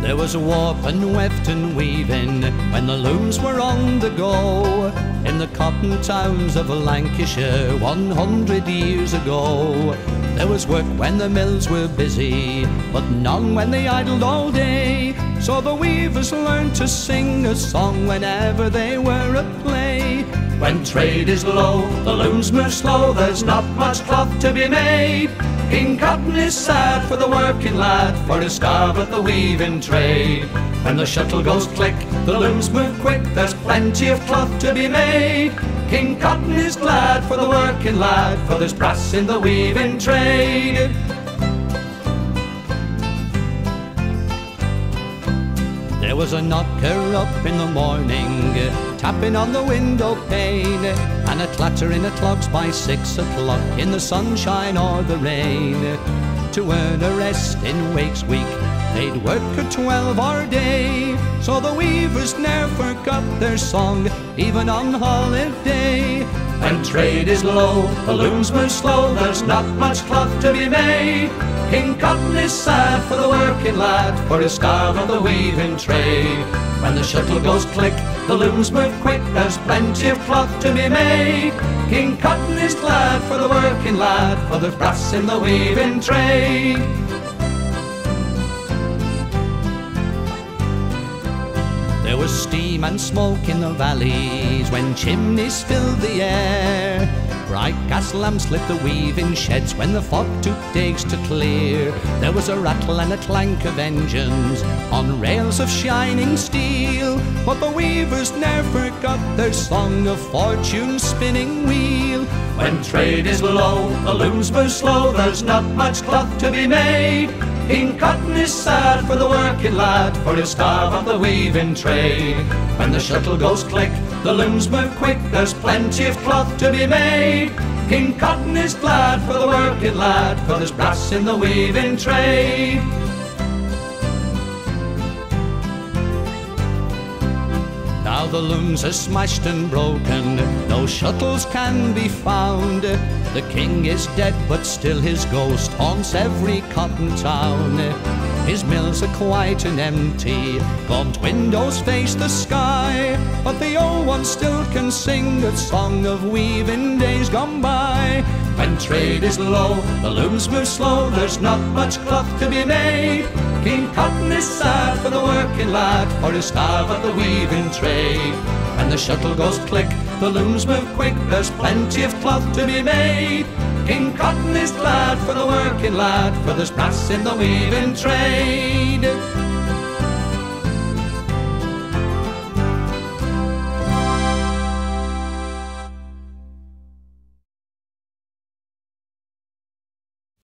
There was warp and weft and weaving when the looms were on the go in the cotton towns of Lancashire 100 years ago. There was work when the mills were busy, but none when they idled all day. So the weavers learned to sing a song whenever they were at play. When trade is low, the looms move slow, there's not much cloth to be made. King Cotton is sad for the working lad, for his starve at the weaving trade. When the shuttle goes click, the looms move quick, there's plenty of cloth to be made. King Cotton is glad for the working lad, for there's brass in the weaving trade. There was a knocker up in the morning, tapping on the window pane, and a clattering at clocks by 6 o'clock in the sunshine or the rain. To earn a rest in Wakes Week, they'd work a 12-hour day, so the weavers ne'er forgot their song, even on holiday. When trade is low, the looms move slow, there's not much cloth to be made. King Cotton is sad for the working lad, for his starve of the weaving trade. When the shuttle goes click, the looms move quick, there's plenty of cloth to be made. King Cotton is glad for the working lad, for there's brass in the weaving trade. There was steam and smoke in the valleys when chimneys filled the air. Bright gas lamps lit the weaving sheds when the fog took days to clear. There was a rattle and a clank of engines on rails of shining steel, but the weavers ne'er forgot their song of fortune's spinning wheel. When trade is low, the looms move slow, there's not much cloth to be made. King Cotton is sad for the working lad, for he'll starve of the weaving trade. When the shuttle goes click, the looms move quick, there's plenty of cloth to be made. King Cotton is glad for the working lad, for there's brass in the weaving trade. Now the looms are smashed and broken, no shuttles can be found. The king is dead, but still his ghost haunts every cotton town. His mills are quiet and empty, gaunt windows face the sky, but the old one still can sing a song of weaving days gone by. When trade is low, the looms move slow, there's not much cloth to be made. King Cotton is sad for the working lad, for his starve of the weaving trade. When the shuttle goes click, the looms move quick, there's plenty of cloth to be made. King Cotton is glad for the working lad, for there's brass in the weaving trade.